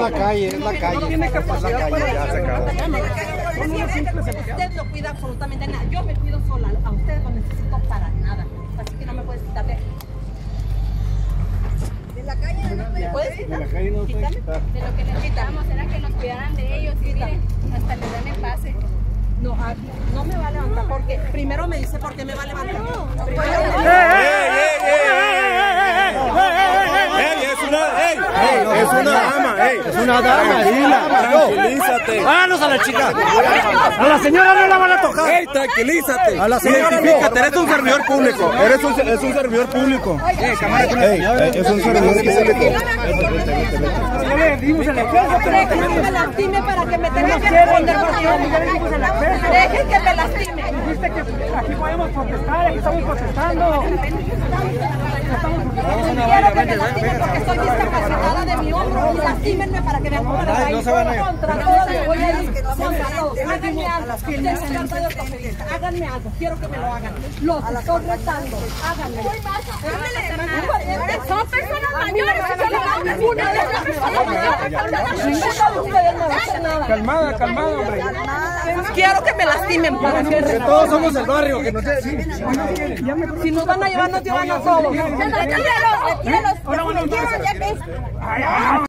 la calle, es la calle. No tiene capacidad para... Ya se acabó. Usted no cuida absolutamente nada. Yo me cuido sola. A usted no necesito para nada. Así que no me puedes quitar de aquí. De la calle no me puedes quitar. De la calle no puedes quitar. De lo que necesitamos era que nos cuidaran de ellos y miren, hasta le dan el pase. No, no me va a levantar porque primero me dice por qué me va a levantar. Es una dama, es una dama, tranquilízate. ¡Vámonos a la chica! ¡A la señora no la van a tocar! ¡Ey, tranquilízate! A la señora Identifícate, eres un servidor público. Es un servidor público. Es un servidor público. Ya le dimos el acceso, Dejen que me lastime para que me tenga que responder por ti. Dejen que me lastime. dijiste que aquí podemos protestar, aquí estamos protestando. Quiero que me lastimen porque estoy discapacitada de mi hombro y lastímenme para que me pongan a ir contra todos. Voy a ir contra todos. Háganme algo. Háganme algo. Quiero que me lo hagan. Los estoy retando. Háganme. Son personas mayores. Una de las personas mayores. Calmada, calmada, hombre. Quiero que me lastimen para que Todos somos el barrio, que no sé. si nos van a llevar, nos llevan a todos. Retíralos, retíralos, ya que